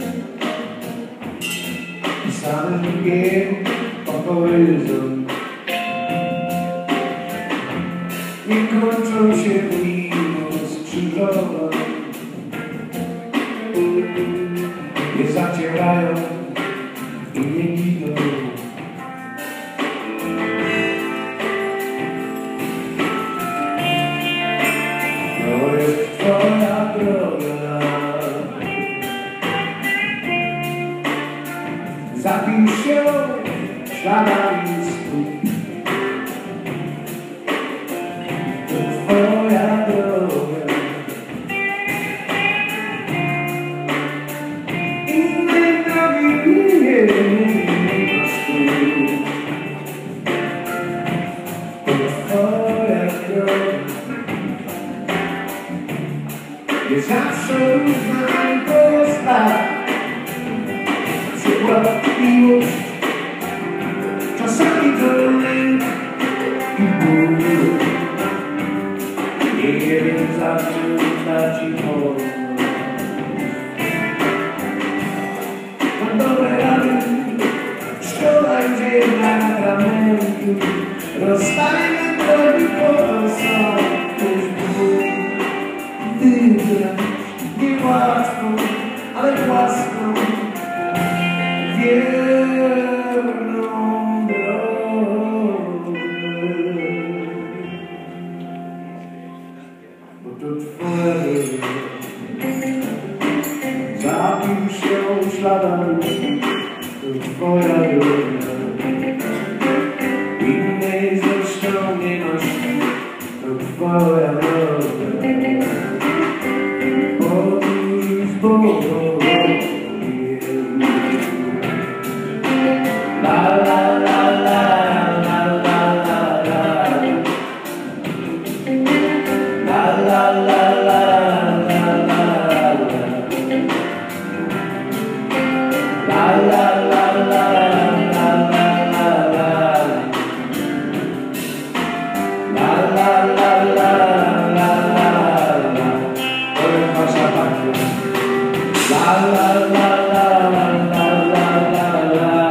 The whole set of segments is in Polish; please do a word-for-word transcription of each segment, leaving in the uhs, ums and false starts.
Samym biegiem po horyzont nie kończą się mimo skrzyżowań, nie zacierają i nie giną. To jest twoja droga, zapisz się śladami stóp. To twoja droga, innej drogi nie ma stóp. To twoja droga, nie zawsze równa i prosta. Przykład miłość, czasami to lęk i ból. Nie wiem, za czym da ci pomoc. Mam dobre rady, szkoda idzie na atramentu. Rozstajemy drogi po to są też ból. Wybrać niełatwą, ale własną, wierną drogę. Bo to twoja droga, zapisz się śladami, to twoja droga. Innej zresztą nie masz, to twoja droga. Podróż z Bogiem. La la la la la la la la. La la la la la la la. La la la la la la la. La la la la la la. To jest wasza pasja. La la la la la la la la.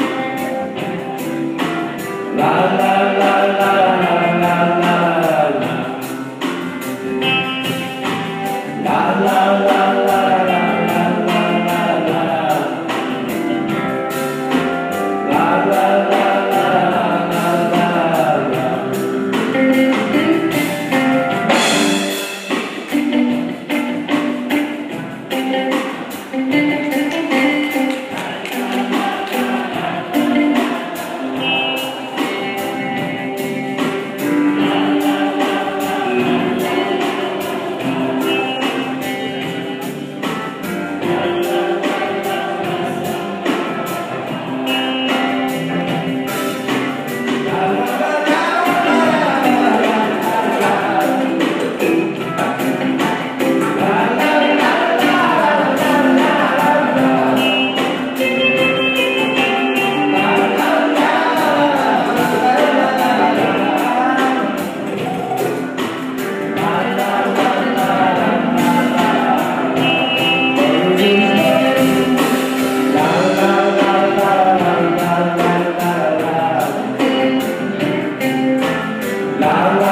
La la la la la la la. La la la la la la la la. La la la la la la la. La la